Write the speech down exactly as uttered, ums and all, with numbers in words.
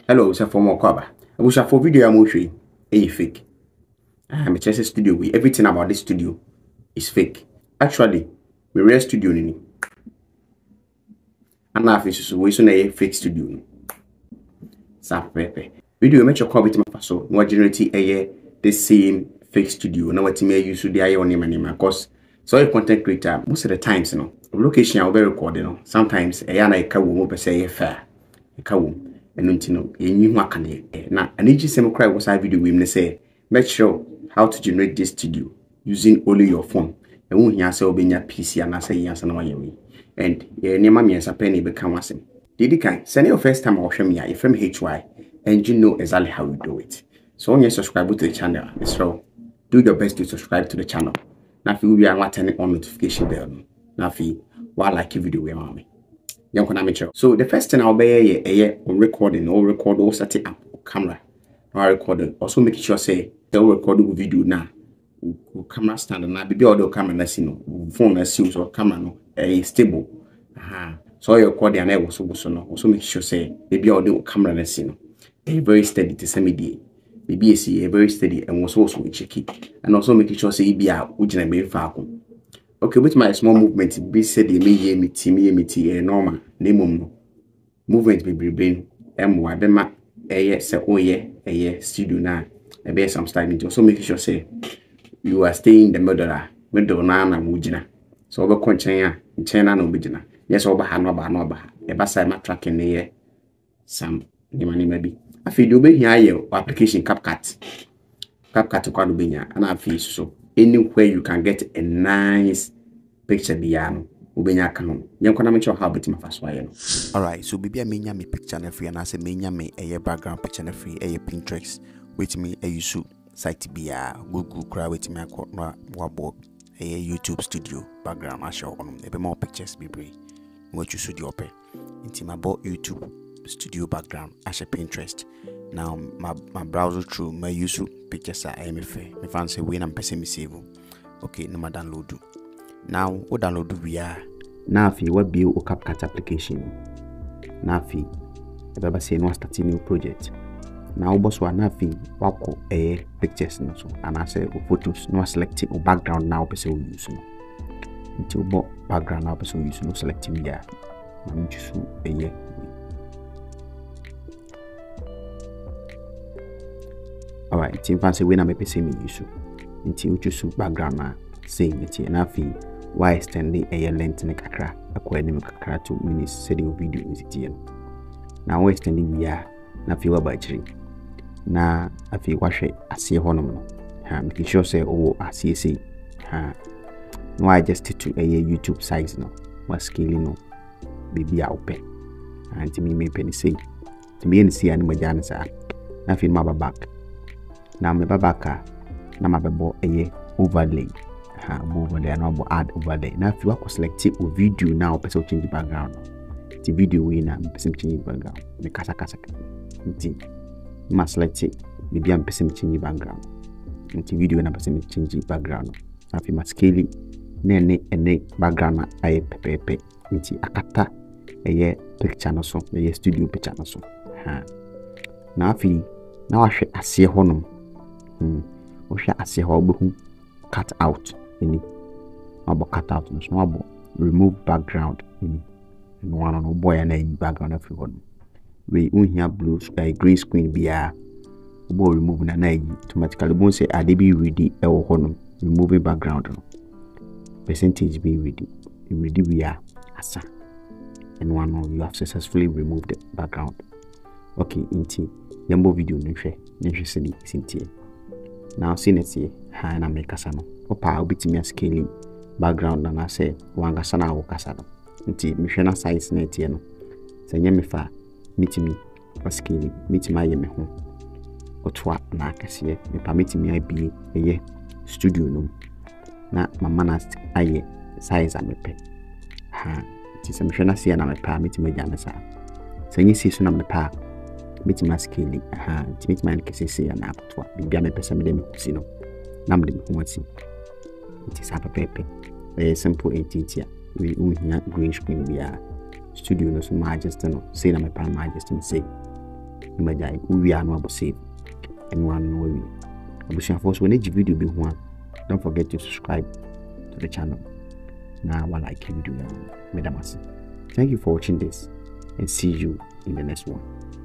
Hello, sir, for more cover. I wish for video I'm showing a fake. I'm a Chelsea studio. We everything about this studio is fake. Actually, we real studio ni. And now this we so a fake studio. Sa pepe. Video make your call with my so no generate a the same fake studio. Now what me use the eye on name and because so a content creator most of the times you know location I'll be recording you know sometimes a yana ka wo be say fair. Ka wo enu ntino yenyi hu aka na aniji sem cry was I video we me say make sure how to generate this studio using only your phone and won here say obenya P C and say yansa na wayewe and ye nema me yansa pe na be kan wasem didi kan send your first time watch me here from H Y and you know exactly how we do it. So when you subscribe to the channel so do your best to subscribe to the channel now if you will be turning on notification bell now if you while like video we mommy. So the first thing I'll be a a recording or record or set it up camera. I record also make sure say they'll record the video now. Camera stand and I be audio camera na no phone na see or camera no a stable. Aha. So you record and I was also no also make sure say maybe audio camera na see no. A very steady to semi day. Maybe a see a very steady and was also check it. And also make sure say be a which I be far. Okay, with my small movement, be said the me me me me normal name no movement be brain em wa be ma eh say oh yeah eh studio na e be some style into so make sure say you are staying in the middle ah middle na na mujina so obe konchen ya nchen na na obejina yes oba ha no ba no ba e ba sai ma tracking ne some ni mani maybe afi do be hia ye application CapCut CapCut kwa do be nya na afi so anywhere you can get a nice picture biyano ubenya kanu yankona mencho how bit my first way. All right, so baby I menya me picture na free and I say menya me a background picture na free a Pinterest with me a use site bia Google cry with me akọ wabo a YouTube studio background I show on a more pictures be brave what you should open into my bought YouTube studio background as a Pinterest. Now my my browser through my YouTube pictures are M F A. My fans say when I'm person me save. Okay, no matter download do. Now what download do we are now if you will build a CapCut application. Now if you ever say no start a new project. Now boss one now if you wako a pictures no so and I say photos no selecting or background now person will use no. Until bo background now person use no selecting here. I'm just a year. Alright, team fancy when I'm a P C me use until you choose background now saying it here now fee why extending a length in a kakra acquiring kakra two minutes setting video is it here now we're extending we are now feel by three now I feel wash it I see a honor making sure say oh I see say no I just to a YouTube size no was scaling no baby out pay and to me may penny say to me and see any majans are now feel my back. Now my babaka na mabebo eye overlay ha overlay and abo add overlay now if you are selecting a video now person change the background the video we na person change background me kasa kasa nti ma select maybe am person change background nti video na person change background na fi ma scale ne ne ene background aye pepepe nti akata eye picture no so eye studio picture no so ha na fi na wa hwe ase honom Hmm. Osha ase ho obehu cut out any abo cut out no so abo remove background any no one no boy na background every one we unhia blue sky green screen bia obo remove na na automatically bon say ade be ready e wo ho no removing background no percentage be ready ready we are asa and one no you have successfully removed the background. Okay inti yambo video no hwe no hwe se di sintie. Now see it here, ha na make kasano. Opa obiti me scaling background and I say wanga sana wo kasano. Nti me hwe na size net here no. Se nya me fa meet me for scaling, meet my ye me ho. Otwa na akase me permit me abi eye studio no. Na mama na aye size amepe. Ha, nti se me hwe na se na me pa meet me jana sa. Se nya si so na me pa meet my scaling aha to meet my case say na akotwa bibia me pesa me dem kusi no na me dem kusi it is a pepe a simple editor we unhia green screen bia studio no so ma just no say na me pa ma just me say imagine we are no save and one way. Abusia for so when each video be one, don't forget to subscribe to the channel. Now I like video. Thank you for watching this and see you in the next one.